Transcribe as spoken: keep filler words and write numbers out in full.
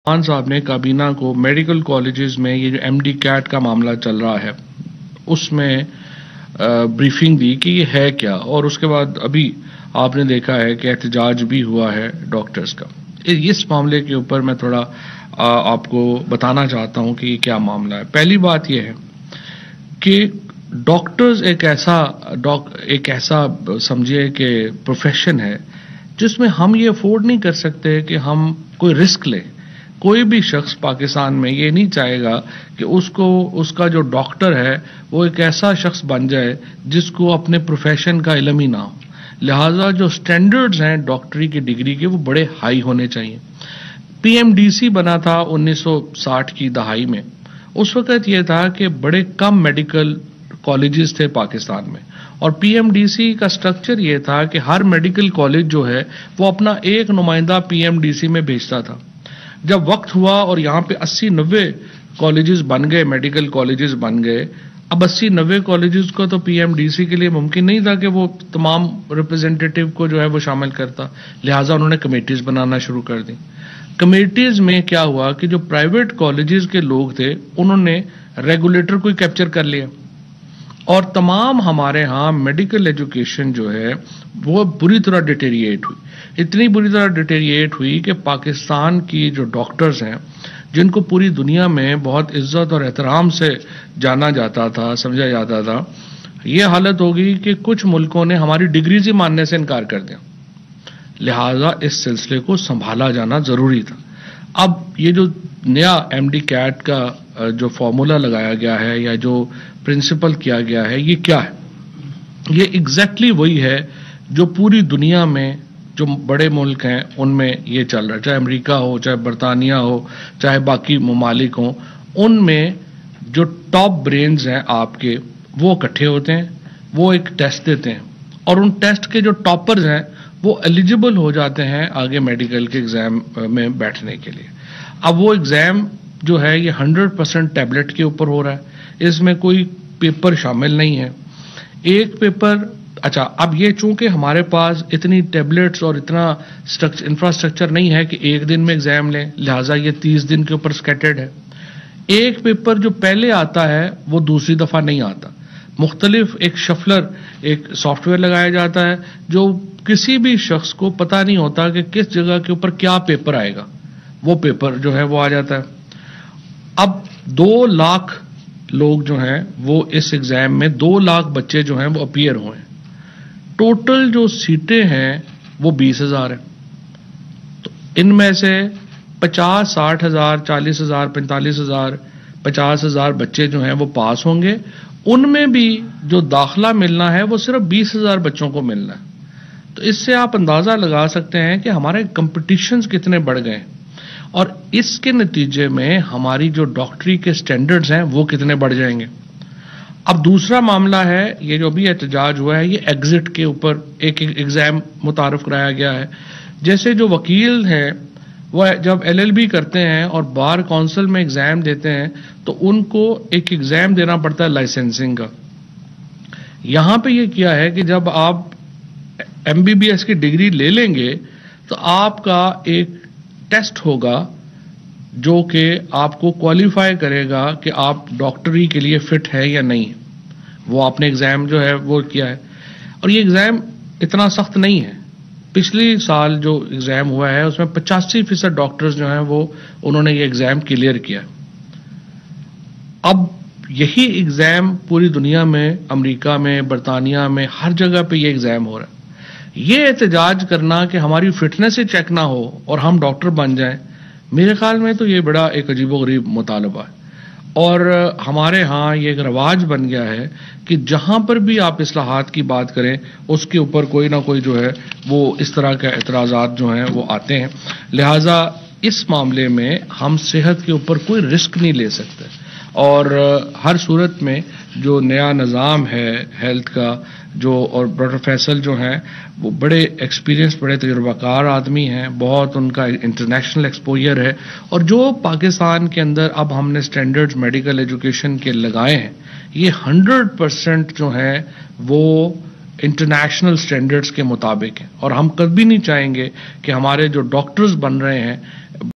خان صاحب نے کابینہ کو میڈیکل کالجز میں یہ جو ایم ڈی کیٹ کا معاملہ چل رہا ہے اس میں بریفنگ دی کہ یہ ہے کیا، اور اس کے بعد ابھی آپ نے دیکھا ہے کہ احتجاج بھی ہوا ہے ڈاکٹرز کا۔ اس معاملے کے اوپر میں تھوڑا آپ کو بتانا چاہتا ہوں کہ یہ کیا معاملہ ہے۔ پہلی بات یہ ہے کہ ڈاکٹرز ایک ایسا ایک ایسا سمجھیے کہ پروفیشن ہے جس میں ہم یہ افورڈ نہیں کر سکتے کہ ہم کوئی رسک لیں۔ کوئی بھی شخص پاکستان میں یہ نہیں چاہے گا کہ اس کو اس کا جو ڈاکٹر ہے وہ ایک ایسا شخص بن جائے جس کو اپنے پروفیشن کا علم ہی نہ ہو۔ لہٰذا جو سٹینڈرڈز ہیں ڈاکٹری کی ڈگری کے وہ بڑے ہائی ہونے چاہیے۔ پی ایم ڈی سی بنا تھا انیس سو ساٹھ کی دہائی میں۔ اس وقت یہ تھا کہ بڑے کم میڈیکل کالجز تھے پاکستان میں، اور پی ایم ڈی سی کا سٹرکچر یہ تھا کہ ہر میڈیکل کالج جو ہے وہ اپنا ایک نمائندہ پی ایم ڈی سی میں بھیجتا تھا۔ جب وقت ہوا اور یہاں پہ اسی نوے کالجز بن گئے، میڈیکل کالجز بن گئے، اب اسی نوے کالجز کو تو پی ایم ڈی سی کے لیے ممکن نہیں تھا کہ وہ تمام ریپرزینٹیٹیو کو جو ہے وہ شامل کرتا، لہٰذا انہوں نے کمیٹیز بنانا شروع کر دی۔ کمیٹیز میں کیا ہوا کہ جو پرائیویٹ کالجز کے لوگ تھے انہوں نے ریگولیٹر کو کیپچر کر لیا، اور تمام ہمارے ہاں میڈیکل ایجوکیشن جو ہے وہ بری طرح ڈیٹیریٹ ہوئی۔ اتنی بری طرح ڈیٹیریٹ ہوئی کہ پاکستان کی جو ڈاکٹرز ہیں جن کو پوری دنیا میں بہت عزت اور احترام سے جانا جاتا تھا، سمجھا جاتا تھا، یہ حالت ہوگی کہ کچھ ملکوں نے ہماری ڈگریز ہی ماننے سے انکار کر دیا۔ لہٰذا اس سلسلے کو سنبھالا جانا ضروری تھا۔ اب یہ جو نیا ایم ڈی کیٹ کا جو فارمولا لگایا گیا ہے یا جو پرنسپل کیا گیا ہے، یہ کیا ہے؟ یہ ایگزیکٹلی وہی ہے جو پوری دنیا میں جو بڑے ملک ہیں ان میں یہ چل رہا ہے، چاہے امریکہ ہو، چاہے برطانیہ ہو، چاہے باقی ممالک ہوں، ان میں جو ٹاپ برینز ہیں آپ کے وہ اکٹھے ہوتے ہیں، وہ ایک ٹیسٹ دیتے ہیں، اور ان ٹیسٹ کے جو ٹاپرز ہیں وہ ایلیجیبل ہو جاتے ہیں آگے میڈیکل کے ایگزام میں بیٹھنے کے لیے۔ اب وہ ایگزام جو ہے یہ ہنڈریڈ پرسینٹ ٹیبلٹ کے اوپر ہو رہا ہے، اس میں کوئی پیپر شامل نہیں ہے۔ ایک پیپر اچھا اب یہ چونکہ ہمارے پاس اتنی ٹیبلٹس اور اتنا انفراسٹرکچر نہیں ہے کہ ایک دن میں ایگزام لیں، لہٰذا یہ تیس دن کے اوپر سکیٹرڈ ہے۔ ایک پیپر جو پہلے آتا ہے وہ دوسری دفعہ نہیں آتا، مختلف ایک شفلر ایک سافٹ ویئر لگایا جاتا ہے جو کسی بھی شخص کو پتہ نہیں ہوتا کہ کس جگہ کے اوپر کیا پیپر آئے گا، وہ پیپر جو ہے وہ آ جاتا ہے۔ اب دو لاکھ لوگ جو ہیں وہ اس ایگزام میں دو لاکھ بچے جو ہیں وہ اپیئر ہوئے، ٹوٹل جو سیٹیں ہیں وہ بیس ہزار ہیں، تو ان میں سے پچاس ساٹھ ہزار چالیس ہزار پینتالیس ہزار پچاس ہزار بچے جو ہیں وہ پاس ہوں گے، ان میں بھی جو داخلہ ملنا ہے وہ صرف بیس ہزار بچوں کو ملنا ہے۔ تو اس سے آپ اندازہ لگا سکتے ہیں کہ ہمارے کمپٹیشنز کتنے بڑھ گئے ہیں، اور اس کے نتیجے میں ہماری جو ڈاکٹری کے سٹینڈرڈز ہیں وہ کتنے بڑھ جائیں گے۔ اب دوسرا معاملہ ہے یہ جو بھی احتجاج ہوا ہے، یہ ایگزٹ کے اوپر ایک ایگزام متعارف کرایا گیا ہے۔ جیسے جو وکیل ہیں وہ جب ایل ایل بی کرتے ہیں اور بار کونسل میں ایگزام دیتے ہیں تو ان کو ایک ایگزام دینا پڑتا ہے لائسنسنگ کا۔ یہاں پہ یہ کیا ہے کہ جب آپ ایم بی بی ایس کی ڈگری لے لیں گے تو آپ کا ایک ٹیسٹ ہوگا جو کہ آپ کو کوالیفائی کرے گا کہ آپ ڈاکٹری کے لیے فٹ ہے یا نہیں۔ وہ آپ نے ایگزام جو ہے وہ کیا ہے، اور یہ ایگزام اتنا سخت نہیں ہے۔ پچھلی سال جو ایگزام ہوا ہے اس میں پچاسی فیصد ڈاکٹرز جو ہیں وہ انہوں نے یہ ایگزام کلیئر کیا۔ اب یہی ایگزام پوری دنیا میں، امریکہ میں، برطانیہ میں، ہر جگہ پہ یہ ایگزام ہو رہا ہے۔ یہ احتجاج کرنا کہ ہماری فٹنس ہی چیک نہ ہو اور ہم ڈاکٹر بن جائیں، میرے خیال میں تو یہ بڑا ایک عجیب و غریب مطالبہ ہے، اور ہمارے ہاں یہ ایک رواج بن گیا ہے کہ جہاں پر بھی آپ اصلاحات کی بات کریں اس کے اوپر کوئی نہ کوئی جو ہے وہ اس طرح کے اعتراضات جو ہیں وہ آتے ہیں۔ لہٰذا اس معاملے میں ہم صحت کے اوپر کوئی رسک نہیں لے سکتے، اور ہر صورت میں جو نیا نظام ہے ہیلتھ کا جو، اور ڈاکٹر فیصل جو ہیں وہ بڑے ایکسپیرینس بڑے تجربہ کار آدمی ہیں، بہت ان کا انٹرنیشنل ایکسپوجر ہے، اور جو پاکستان کے اندر اب ہم نے سٹینڈرڈز میڈیکل ایجوکیشن کے لگائے ہیں یہ ہنڈریڈ پرسینٹ جو ہیں وہ انٹرنیشنل سٹینڈرڈز کے مطابق ہیں، اور ہم کبھی نہیں چاہیں گے کہ ہمارے جو ڈاکٹرز بن رہے ہیں